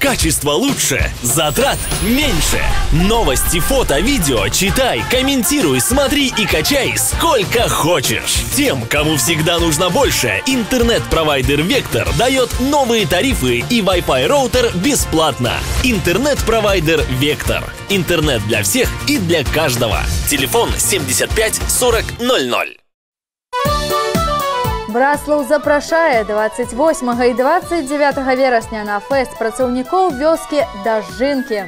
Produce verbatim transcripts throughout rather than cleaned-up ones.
Качество лучше, затрат меньше. Новости, фото, видео читай, комментируй, смотри и качай сколько хочешь. Тем, кому всегда нужно больше, интернет-провайдер Вектор дает новые тарифы и Wi-Fi роутер бесплатно. Интернет-провайдер Вектор. Интернет для всех и для каждого. Телефон семьдесят пять сорок ноль ноль. Браслаў запрашае двадцать восьмага и двадцать девятага верасня на фэст працаўнікоў вёскі Дажджынкі.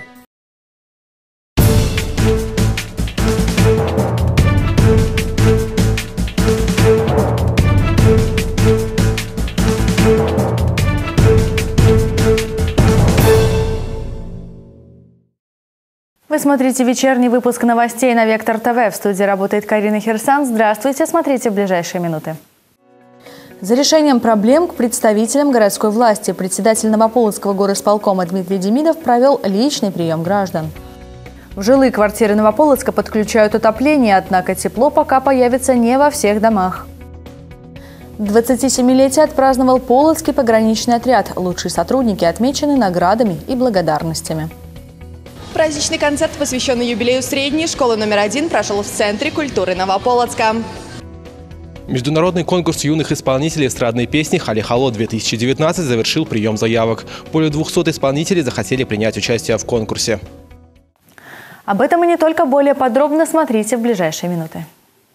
Вы смотрите вечерний выпуск новостей на Вектор ТВ. В студии работает Карина Херсан. Здравствуйте, смотрите в ближайшие минуты. За решением проблем к представителям городской власти председатель Новополоцкого горосполкома Дмитрий Демидов провел личный прием граждан. В жилые квартиры Новополоцка подключают отопление, однако тепло пока появится не во всех домах. двадцатисемилетие отпраздновал Полоцкий пограничный отряд. Лучшие сотрудники отмечены наградами и благодарностями. Праздничный концерт, посвященный юбилею средней школы номер один, прошел в Центре культуры Новополоцка. Международный конкурс юных исполнителей эстрадной песни «Хали-хало-две тысячи девятнадцать» завершил прием заявок. Более двухсот исполнителей захотели принять участие в конкурсе. Об этом и не только. Более подробно смотрите в ближайшие минуты.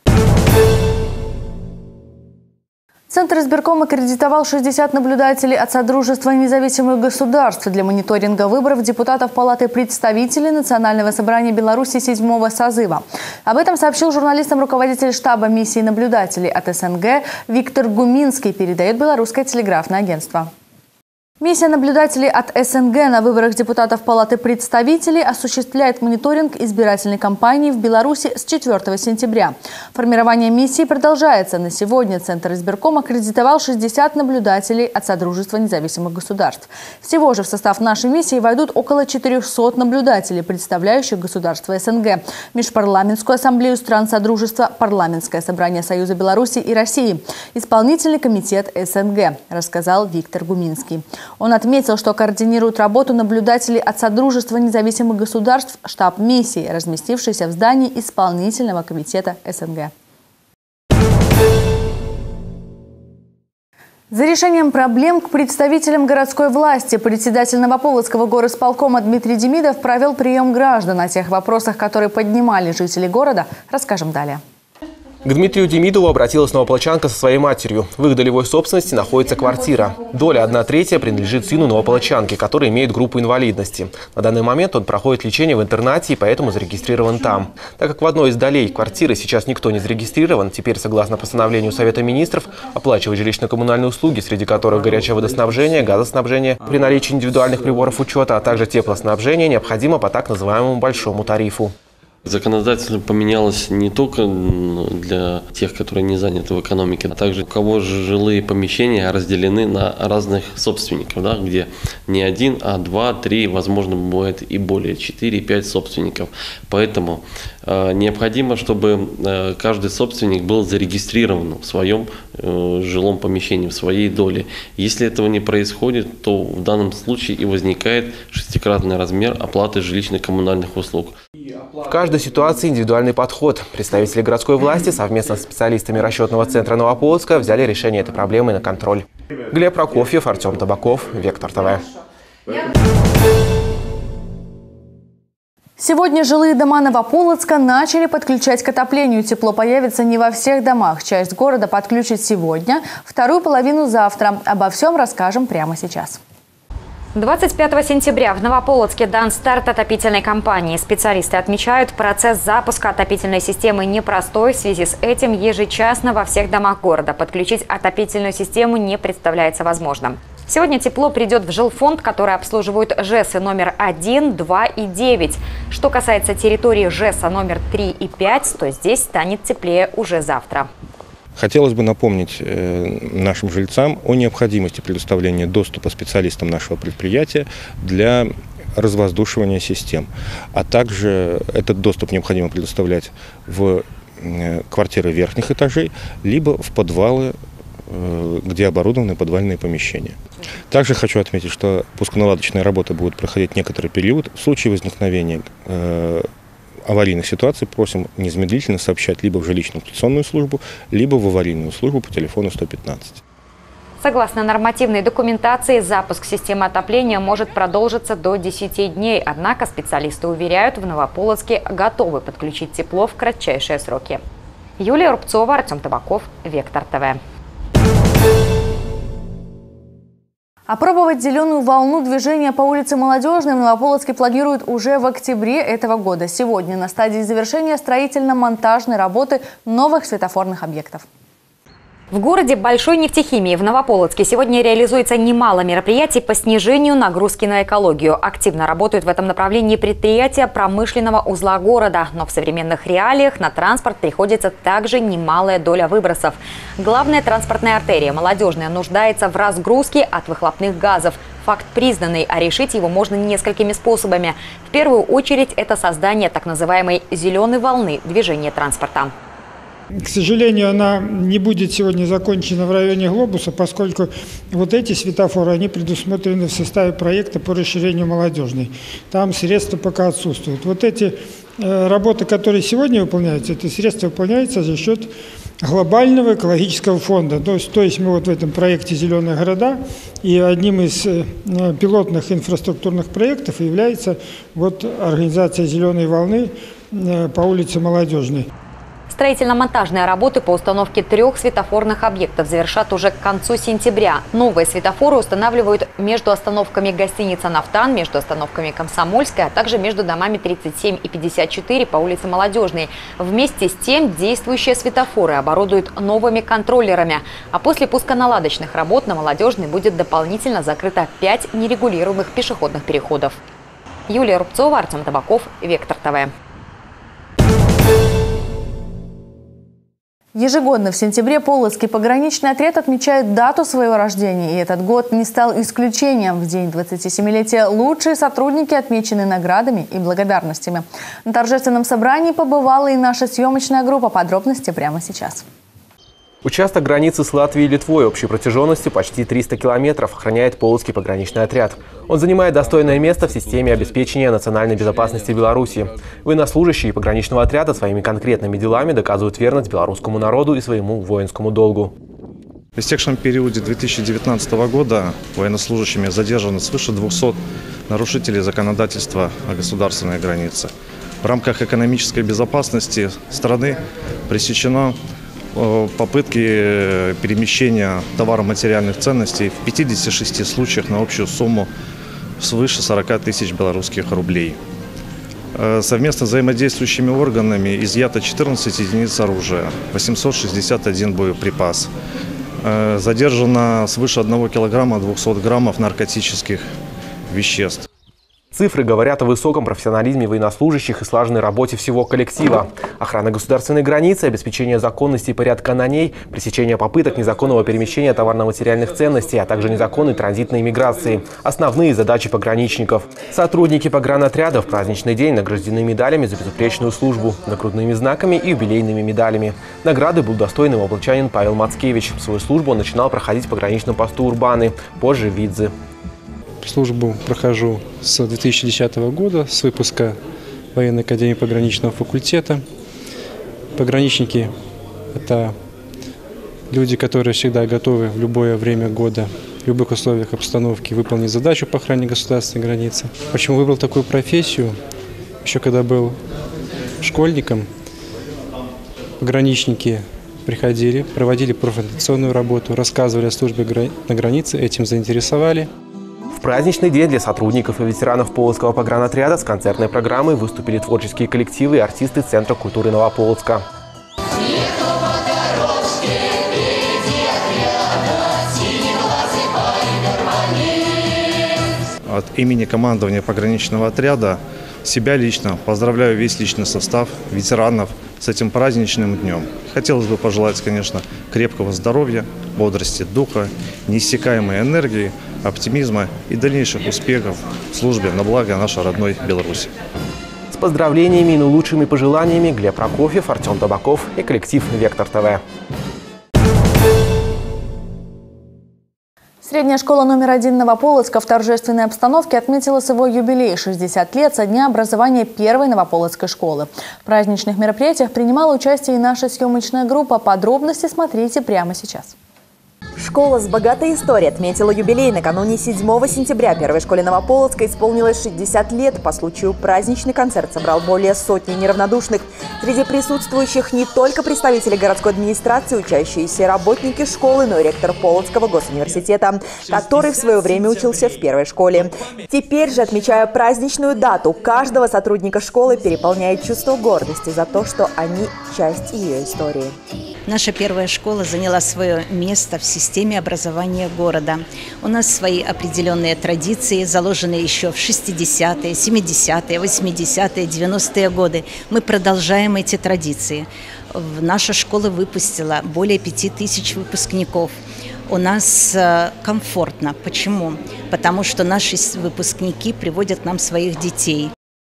Центр избиркома аккредитовал шестьдесят наблюдателей от Содружества независимых государств для мониторинга выборов депутатов Палаты представителей Национального собрания Беларуси седьмого созыва. Об этом сообщил журналистам руководитель штаба миссии наблюдателей от СНГ Виктор Гуминский, передает Белорусское телеграфное агентство. Миссия наблюдателей от СНГ на выборах депутатов Палаты представителей осуществляет мониторинг избирательной кампании в Беларуси с четвёртого сентября. Формирование миссии продолжается. На сегодня Центр избиркома аккредитовал шестьдесят наблюдателей от Содружества независимых государств. Всего же в состав нашей миссии войдут около четырёхсот наблюдателей, представляющих государства СНГ, Межпарламентскую ассамблею стран Содружества, Парламентское собрание Союза Беларуси и России, Исполнительный комитет СНГ, рассказал Виктор Гуминский. Он отметил, что координирует работу наблюдателей от Содружества независимых государств штаб миссии, разместившийся в здании Исполнительного комитета СНГ. За решением проблем к представителям городской власти председатель Новополоцкого горосполкома Дмитрий Демидов провел прием граждан. О тех вопросах, которые поднимали жители города, расскажем далее. К Дмитрию Демидову обратилась новополочанка со своей матерью. В их долевой собственности находится квартира. Доля одна третья принадлежит сыну новополочанки, который имеет группу инвалидности. На данный момент он проходит лечение в интернате и поэтому зарегистрирован там. Так как в одной из долей квартиры сейчас никто не зарегистрирован, теперь, согласно постановлению Совета министров, оплачивать жилищно-коммунальные услуги, среди которых горячее водоснабжение, газоснабжение, при наличии индивидуальных приборов учета, а также теплоснабжение, необходимо по так называемому большому тарифу. Законодательно поменялось не только для тех, которые не заняты в экономике, а также у кого же жилые помещения разделены на разных собственников, да, где не один, а два, три, возможно, бывает и более, четыре-пять собственников. Поэтому э, необходимо, чтобы э, каждый собственник был зарегистрирован в своем э, жилом помещении, в своей доле. Если этого не происходит, то в данном случае и возникает шестикратный размер оплаты жилищно-коммунальных услуг. В каждой ситуации индивидуальный подход. Представители городской власти совместно с специалистами расчетного центра Новополоцка взяли решение этой проблемы на контроль. Глеб Прокофьев, Артем Табаков, Вектор ТВ. Сегодня жилые дома Новополоцка начали подключать к отоплению. Тепло появится не во всех домах. Часть города подключит сегодня, вторую половину завтра. Обо всем расскажем прямо сейчас. двадцать пятого сентября в Новополоцке дан старт отопительной кампании. Специалисты отмечают, процесс запуска отопительной системы непростой. В связи с этим ежечасно во всех домах города подключить отопительную систему не представляется возможным. Сегодня тепло придет в жилфонд, который обслуживают ЖЭСы номер один, два и девять. Что касается территории ЖЭСа номер три и пять, то здесь станет теплее уже завтра. Хотелось бы напомнить э, нашим жильцам о необходимости предоставления доступа специалистам нашего предприятия для развоздушивания систем. А также этот доступ необходимо предоставлять в э, квартиры верхних этажей, либо в подвалы где оборудованы подвальные помещения. Также хочу отметить, что пусконаладочные работы будут проходить некоторый период. В случае возникновения аварийных ситуаций просим незамедлительно сообщать либо в жилищно-эксплуатационную службу, либо в аварийную службу по телефону сто пятнадцать. Согласно нормативной документации, запуск системы отопления может продолжиться до десяти дней. Однако специалисты уверяют, в Новополоцке готовы подключить тепло в кратчайшие сроки. Юлия Рубцова, Артем Табаков, Вектор ТВ. Опробовать зеленую волну движения по улице Молодежной в Новополоцке планируют уже в октябре этого года. Сегодня на стадии завершения строительно-монтажной работы новых светофорных объектов. В городе большой нефтехимии в Новополоцке сегодня реализуется немало мероприятий по снижению нагрузки на экологию. Активно работают в этом направлении предприятия промышленного узла города. Но в современных реалиях на транспорт приходится также немалая доля выбросов. Главная транспортная артерия Молодежная нуждается в разгрузке от выхлопных газов. Факт признанный, а решить его можно несколькими способами. В первую очередь это создание так называемой «зеленой волны» движения транспорта. К сожалению, она не будет сегодня закончена в районе Глобуса, поскольку вот эти светофоры, они предусмотрены в составе проекта по расширению Молодежной. Там средства пока отсутствуют. Вот эти э, работы, которые сегодня выполняются, это средства выполняются за счет глобального экологического фонда. То есть, то есть мы вот в этом проекте «Зеленые города», и одним из э, пилотных инфраструктурных проектов является вот организация «Зеленой волны» э, по улице Молодежной. Строительно-монтажные работы по установке трех светофорных объектов завершат уже к концу сентября. Новые светофоры устанавливают между остановками гостиница «Нафтан», между остановками «Комсомольская», а также между домами тридцать семь и пятьдесят четыре по улице Молодежной. Вместе с тем действующие светофоры оборудуют новыми контроллерами. А после пусконаладочных работ на Молодежной будет дополнительно закрыто пять нерегулируемых пешеходных переходов. Юлия Рубцова, Артем Табаков, Вектор ТВ. Ежегодно в сентябре Полоцкий пограничный отряд отмечает дату своего рождения. И этот год не стал исключением. В день двадцатисемилетия лучшие сотрудники отмечены наградами и благодарностями. На торжественном собрании побывала и наша съемочная группа. Подробности прямо сейчас. Участок границы с Латвией и Литвой общей протяженностью почти триста километров охраняет Полоцкий пограничный отряд. Он занимает достойное место в системе обеспечения национальной безопасности Беларуси. Военнослужащие пограничного отряда своими конкретными делами доказывают верность белорусскому народу и своему воинскому долгу. В истекшем периоде две тысячи девятнадцатого года военнослужащими задержано свыше двухсот нарушителей законодательства о государственной границе. В рамках экономической безопасности страны пресечено попытки перемещения товаро-материальных ценностей в пятидесяти шести случаях на общую сумму свыше сорока тысяч белорусских рублей. Совместно с взаимодействующими органами изъято четырнадцать единиц оружия, восемьсот шестьдесят один боеприпас. Задержано свыше одного килограмма двухсот граммов наркотических веществ. Цифры говорят о высоком профессионализме военнослужащих и слаженной работе всего коллектива. Охрана государственной границы, обеспечение законности и порядка на ней, пресечение попыток незаконного перемещения товарно-материальных ценностей, а также незаконной транзитной миграции – основные задачи пограничников. Сотрудники погранотряда в праздничный день награждены медалями за безупречную службу, нагрудными знаками и юбилейными медалями. Награды был достойный новополчанин Павел Мацкевич. Свою службу он начинал проходить в пограничном посту Урбаны, позже Видзе. Службу прохожу с две тысячи десятого года, с выпуска военной академии пограничного факультета. Пограничники – это люди, которые всегда готовы в любое время года, в любых условиях обстановки выполнить задачу по охране государственной границы. Почему выбрал такую профессию? Еще когда был школьником, пограничники приходили, проводили профориентационную работу, рассказывали о службе на границе, этим заинтересовали. В праздничный день для сотрудников и ветеранов Полоцкого погранотряда с концертной программой выступили творческие коллективы и артисты Центра культуры Новополоцка. От имени командования пограничного отряда себя лично поздравляю весь личный состав ветеранов с этим праздничным днем. Хотелось бы пожелать, конечно, крепкого здоровья, бодрости духа, неиссякаемой энергии, оптимизма и дальнейших успехов в службе на благо нашей родной Беларуси. С поздравлениями и наилучшими пожеланиями Глеб Прокофьев, Артем Табаков и коллектив «Вектор ТВ». Средняя школа номер один Новополоцка в торжественной обстановке отметила свой юбилей – шестьдесят лет со дня образования первой Новополоцкой школы. В праздничных мероприятиях принимала участие и наша съемочная группа. Подробности смотрите прямо сейчас. Школа с богатой историей отметила юбилей. Накануне седьмого сентября первой школе Новополоцка исполнилось шестьдесят лет. По случаю праздничный концерт собрал более сотни неравнодушных. Среди присутствующих не только представители городской администрации, учащиеся работники школы, но и ректор Полоцкого госуниверситета, который в свое время учился в первой школе. Теперь же, отмечая праздничную дату, каждого сотрудника школы переполняет чувство гордости за то, что они часть ее истории. Наша первая школа заняла свое место в системе образования города. У нас свои определенные традиции, заложенные еще в шестидесятые, семидесятые, восьмидесятые, девяностые годы. Мы продолжаем эти традиции. Наша школа выпустила более пяти тысяч выпускников. У нас комфортно. Почему? Потому что наши выпускники приводят к нам своих детей.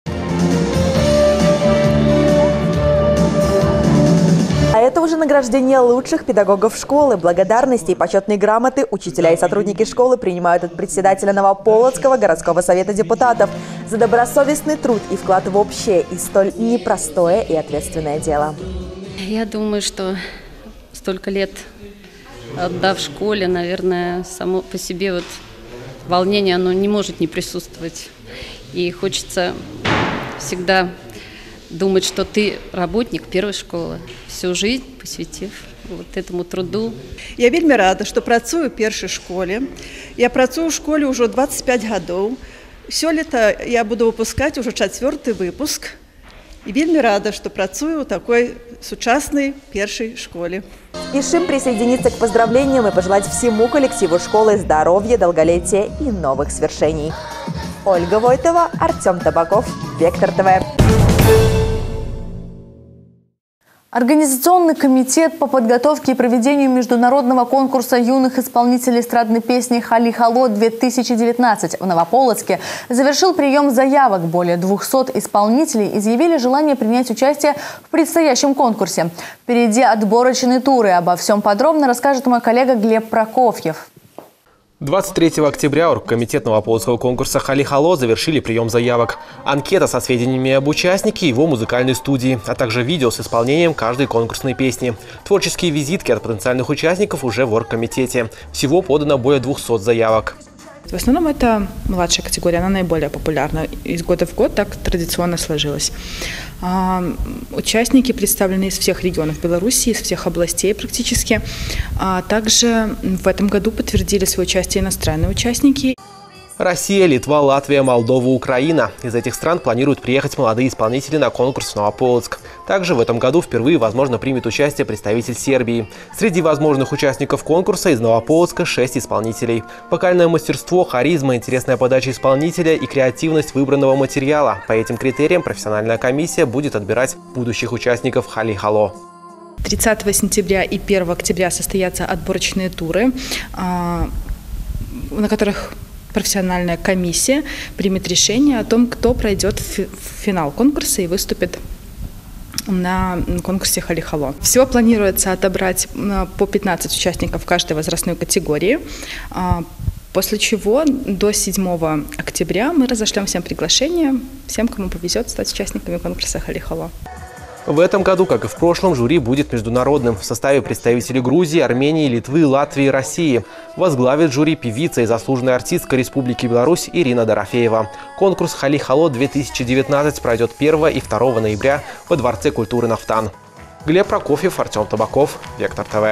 А это уже награждение лучших педагогов школы. Благодарности и почетные грамоты учителя и сотрудники школы принимают от председателя Новополоцкого городского совета депутатов за добросовестный труд и вклад в общее и столь непростое и ответственное дело. Я думаю, что столько лет отдав школе, наверное, само по себе вот волнение, оно не может не присутствовать. И хочется всегда думать, что ты работник первой школы, всю жизнь посвятив вот этому труду. Я вельмі рада, что працую в першей школе. Я працую в школе уже двадцать пять годов. Сёлета я буду выпускать уже четвертый выпуск. И вельмі рада, что працую в такой сучасной першей школе. Спешим присоединиться к поздравлениям и пожелать всему коллективу школы здоровья, долголетия и новых свершений. Ольга Войтова, Артем Табаков, Вектор ТВ. Организационный комитет по подготовке и проведению международного конкурса юных исполнителей эстрадной песни «Хали-хало-две тысячи девятнадцать» в Новополоцке завершил прием заявок. Более двухсот исполнителей изъявили желание принять участие в предстоящем конкурсе. Впереди отборочные туры. Обо всем подробно расскажет мой коллега Глеб Прокофьев. двадцать третьего октября оргкомитет Новополоцкого конкурса «Хали-хало» завершили прием заявок. Анкета со сведениями об участнике и его музыкальной студии, а также видео с исполнением каждой конкурсной песни. Творческие визитки от потенциальных участников уже в оргкомитете. Всего подано более двухсот заявок. В основном это младшая категория, она наиболее популярна. Из года в год так традиционно сложилось. А, участники представлены из всех регионов Беларуси, из всех областей практически. А также в этом году подтвердили свое участие иностранные участники. Россия, Литва, Латвия, Молдова, Украина. Из этих стран планируют приехать молодые исполнители на конкурс в Новополоцк. Также в этом году впервые, возможно, примет участие представитель Сербии. Среди возможных участников конкурса из Новополоцка шесть исполнителей. Вокальное мастерство, харизма, интересная подача исполнителя и креативность выбранного материала. По этим критериям профессиональная комиссия будет отбирать будущих участников «Хали-хало». тридцатого сентября и первого октября состоятся отборочные туры, на которых профессиональная комиссия примет решение о том, кто пройдет в финал конкурса и выступит на конкурсе «Хали-хало». Всего планируется отобрать по пятнадцать участников каждой возрастной категории, после чего до седьмого октября мы разошлем всем приглашения, всем, кому повезет стать участниками конкурса «Хали-хало». В этом году, как и в прошлом, жюри будет международным в составе представителей Грузии, Армении, Литвы, Латвии и России. Возглавит жюри певица и заслуженная артистка Республики Беларусь Ирина Дорофеева. Конкурс «Хали-хало-две тысячи девятнадцать» пройдет первого и второго ноября во Дворце культуры «Нафтан». Глеб Прокофьев, Артем Табаков, Вектор ТВ.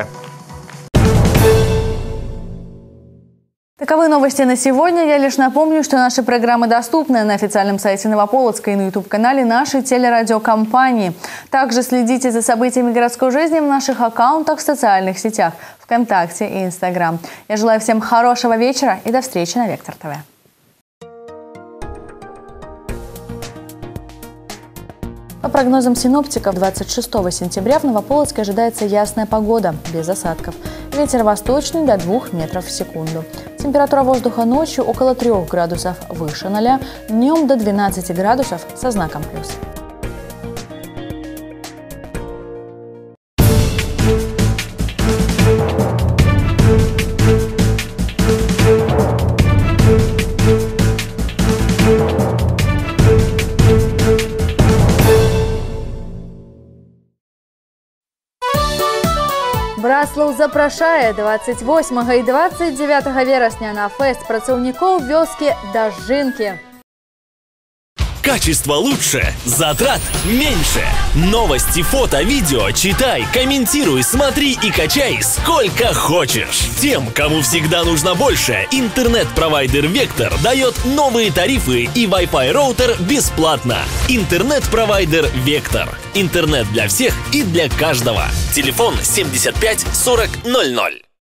Таковы новости на сегодня. Я лишь напомню, что наши программы доступны на официальном сайте Новополоцка и на ютуб-канале нашей телерадиокомпании. Также следите за событиями городской жизни в наших аккаунтах в социальных сетях ВКонтакте и Инстаграм. Я желаю всем хорошего вечера и до встречи на Вектор ТВ. По прогнозам синоптиков, двадцать шестого сентября в Новополоцке ожидается ясная погода, без осадков. Ветер восточный до двух метров в секунду. Температура воздуха ночью около трёх градусов выше ноля, днем до двенадцати градусов со знаком плюс. Ярослаў запрашае двадцать восьмага и двадцать девятага верасня на фэст працаўнікоў вёскі Дажинки. Качество лучше, затрат меньше. Новости, фото, видео читай, комментируй, смотри и качай сколько хочешь. Тем, кому всегда нужно больше, интернет-провайдер Вектор дает новые тарифы и Wi-Fi роутер бесплатно. Интернет-провайдер Вектор. Интернет для всех и для каждого. Телефон семьдесят пять сорок ноль ноль.